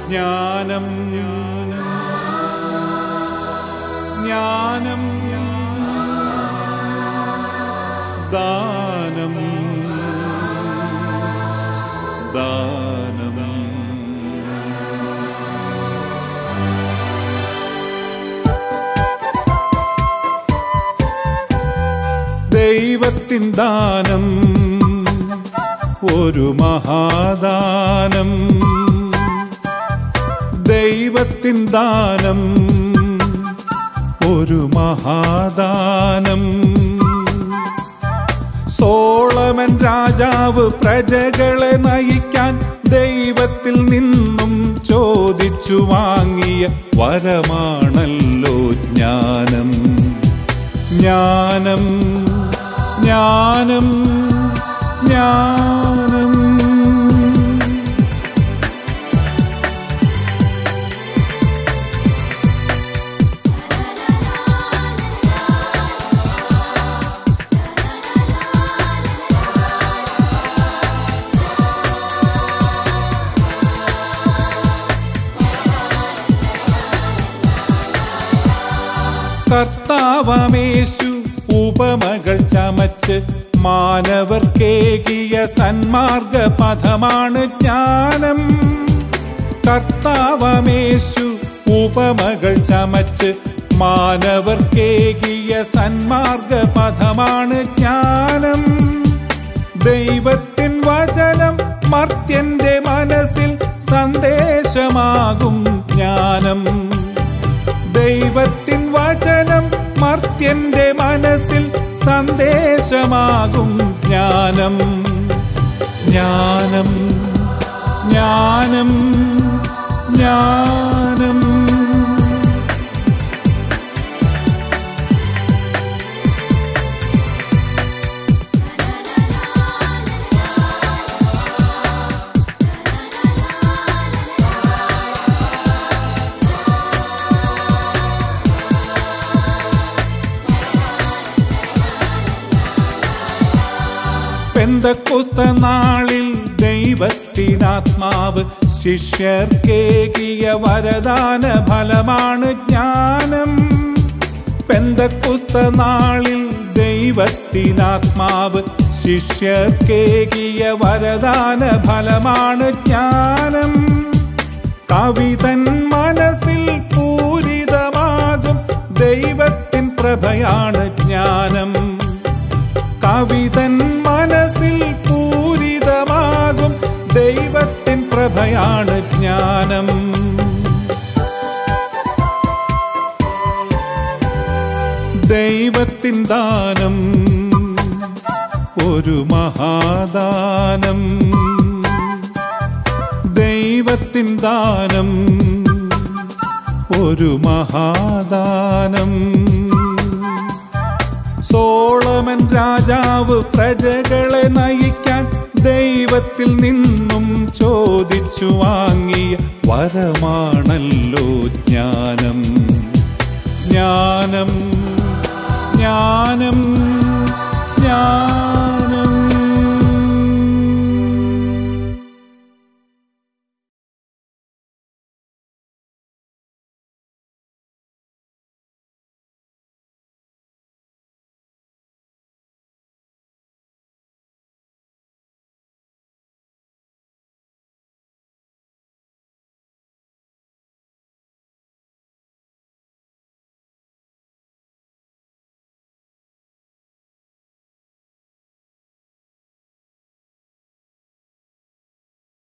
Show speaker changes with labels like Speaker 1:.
Speaker 1: ജ്ഞാനം ജ്ഞാനം ദാനം ദാനം ദൈവത്തിൻ ദാനം ഒരു മഹാദാനം ദൈവത്തിൻ ദാനം ഒരു മഹാദാനം സോളമൻ രാജാവ് പ്രജകളെ നയിക്കാൻ ദൈവത്തിൽ നിന്നും ചോദിച്ചു വാങ്ങിയ വരമാണല്ലോ ജ്ഞാനം ജ്ഞാനം ജ്ഞാനം ജ്ഞാനം കർത്താവമേശു ഉപമകൾ ചമച്ച് മാനവർക്കേകിയ സന്മാർഗ പഥമാണ് ജ്ഞാനം കർത്താവമേശു ഉപമകൾ ചമച്ച് മാനവർക്കേകിയ സന്മാർഗ പഥമാണ് ജ്ഞാനം ദൈവത്തിൻ വചനം മർത്യന്റെ മനസ്സിൽ സന്ദേശമാകും ജ്ഞാനം ദൈവത്തിൻ വചനം മർത്യന്റെ മനസ്സിൽ സന്ദേശമാകും ജ്ഞാനം ജ്ഞാനം ജ്ഞാനം ജ്ഞാനം പെന്തക്കോസ്ത നാളിൽ ദൈവത്തിനാത്മാവ് ശിഷ്യർക്കേകിയ വരദാന ഫലമാണ് ജ്ഞാനം പെന്തക്കോസ്ത നാളിൽ ദൈവത്തിനാത്മാവ് ശിഷ്യർക്കേകിയ വരദാന ഫലമാണ് ജ്ഞാനം കവിതൻ മനസ്സിൽ പൂരിതമാകും ദൈവത്തിൻ പ്രഭയാണ് ജ്ഞാനം കവിതൻ മനസ്സിൽ പൂരിതമാകും ദൈവത്തിൻ പ്രഭയാണ് ജ്ഞാനം ദൈവത്തിൻ ദാനം ഒരു മഹാദാനം ദൈവത്തിൻ ദാനം ഒരു മഹാദാനം സോളമൻ രാജാവ് പ്രജകളെ നയിക്കാൻ ദൈവത്തിൽ നിന്നും ചോദിച്ചു വാങ്ങിയ വരമാണല്ലോ ജ്ഞാനം ജ്ഞാനം ജ്ഞാനം ജ്ഞാനം